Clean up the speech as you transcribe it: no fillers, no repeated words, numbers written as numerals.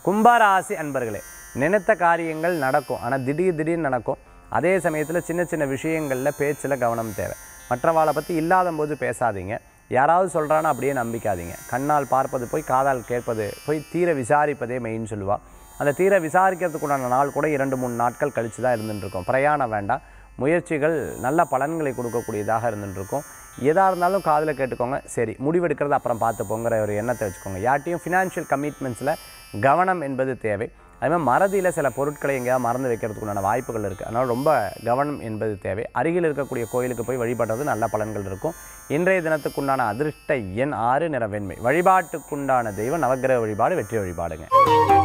கும்பராசி அன்பர்களே, நினைத்த காரியங்கள் நடக்கும். ஆனால் திடீர்னு நடக்கும். அதே சமயத்தில் சின்ன சின்ன விஷயங்களில் பேச்சில் கவனம் தேவை. மற்றவாளை பற்றி இல்லாத போது பேசாதீங்க. யாராவது சொல்கிறான்னு அப்படியே நம்பிக்காதீங்க. கண்ணால் பார்ப்பது போய் காதால் கேட்பது போய் தீர விசாரிப்பதே மெயின் சொல்லுவாள். அந்த தீர விசாரிக்கிறதுக்குண்டான நாள் கூட 2-3 நாட்கள் கழித்து தான் இருந்துட்டுருக்கும். பிரயாணம் வேண்டாம். முயற்சிகள் நல்ல பலன்களை கொடுக்கக்கூடியதாக இருந்துட்டுருக்கும். எதாக இருந்தாலும் காதில் கேட்டுக்கோங்க. சரி, முடிவெடுக்கிறது அப்புறம் பார்த்து போங்கிற ஒரு எண்ணத்தை வச்சுக்கோங்க. யார்ட்டையும் ஃபினான்ஷியல் கமிட்மெண்ட்ஸில் கவனம் என்பது தேவை. அதுமாதிரி மறதியில் சில பொருட்களை எங்கேயாவது மறந்து வைக்கிறதுக்குண்டான வாய்ப்புகள் இருக்குது. அதனால் ரொம்ப கவனம் என்பது தேவை. அருகில் இருக்கக்கூடிய கோயிலுக்கு போய் வழிபடுறது நல்ல பலன்கள் இருக்கும். இன்றைய தினத்துக்குண்டான அதிர்ஷ்ட எண் 6, நிற வெண்மை. வழிபாட்டுக்குண்டான தெய்வம் நவக்கிரக வழிபாடு, வெற்றி வழிபாடுங்க.